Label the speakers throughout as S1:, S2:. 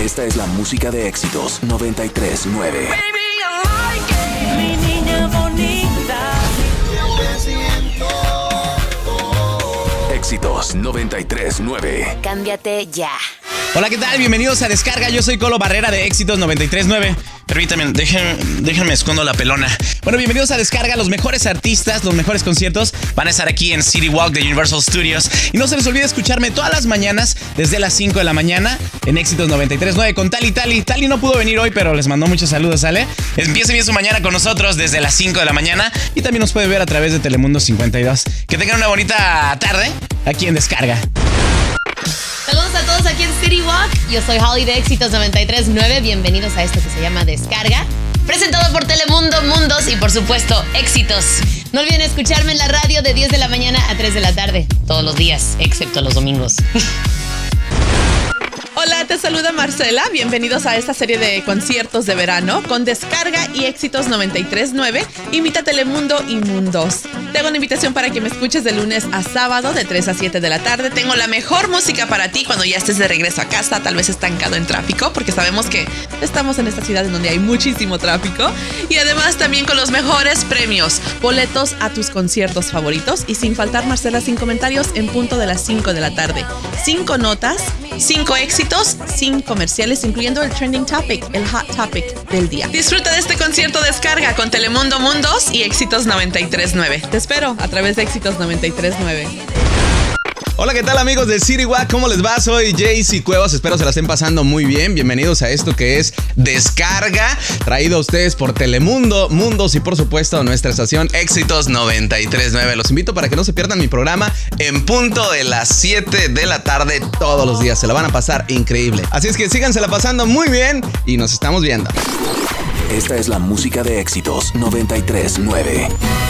S1: Esta es la música de Éxitos 93.9.
S2: Mi niña bonita.
S1: Éxitos 93.9.
S3: Cámbiate ya.
S4: Hola, ¿qué tal? Bienvenidos a Descarga. Yo soy Colo Barrera de Éxitos 93.9. Permítanme, déjenme escondo la pelona. Bueno, bienvenidos a Descarga. Los mejores artistas, los mejores conciertos van a estar aquí en City Walk de Universal Studios. Y no se les olvide escucharme todas las mañanas desde las 5 de la mañana en Éxitos 93.9 con Tali. Tali no pudo venir hoy, pero les mandó muchos saludos, ¿sale? Empiece bien su mañana con nosotros desde las 5 de la mañana y también nos puede ver a través de Telemundo 52. Que tengan una bonita tarde aquí en Descarga.
S3: Saludos a todos aquí en City Walk. Yo soy Holly de Éxitos 93.9. Bienvenidos a esto que se llama Descarga. Presentado por Telemundo, Mundos y por supuesto Éxitos. No olviden escucharme en la radio de 10 de la mañana a 3 de la tarde. Todos los días, excepto los domingos.
S5: Hola, te saluda Marcela. Bienvenidos a esta serie de conciertos de verano con Descarga y Éxitos 93.9. Invita a Telemundo y Mundos. Tengo una invitación para que me escuches de lunes a sábado de 3 a 7 de la tarde. Tengo la mejor música para ti cuando ya estés de regreso a casa, tal vez estancado en tráfico, porque sabemos que estamos en esta ciudad en donde hay muchísimo tráfico. Y además también con los mejores premios, boletos a tus conciertos favoritos y sin faltar Marcela sin comentarios en punto de las 5 de la tarde. 5 notas, 5 éxitos, 5 comerciales, incluyendo el trending topic, el hot topic del día. Disfruta de este concierto Descarga con Telemundo, Mundos y Éxitos 93.9. Te espero a través de Éxitos 93.9.
S4: Hola, ¿qué tal amigos de City Walk? ¿Cómo les va? Soy Jaycee Cuevas, espero se la estén pasando muy bien. Bienvenidos a esto que es Descarga, traído a ustedes por Telemundo, Mundos y por supuesto nuestra estación Éxitos 93.9. Los invito para que no se pierdan mi programa en punto de las 7 de la tarde todos los días. Se la van a pasar increíble. Así es que sígansela pasando muy bien y nos estamos viendo.
S1: Esta es la música de Éxitos 93.9.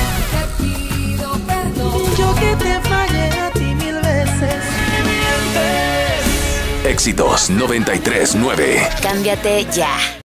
S2: Yo que te fallé a ti 1000 veces.
S1: Éxitos 93.9.
S3: Cámbiate ya.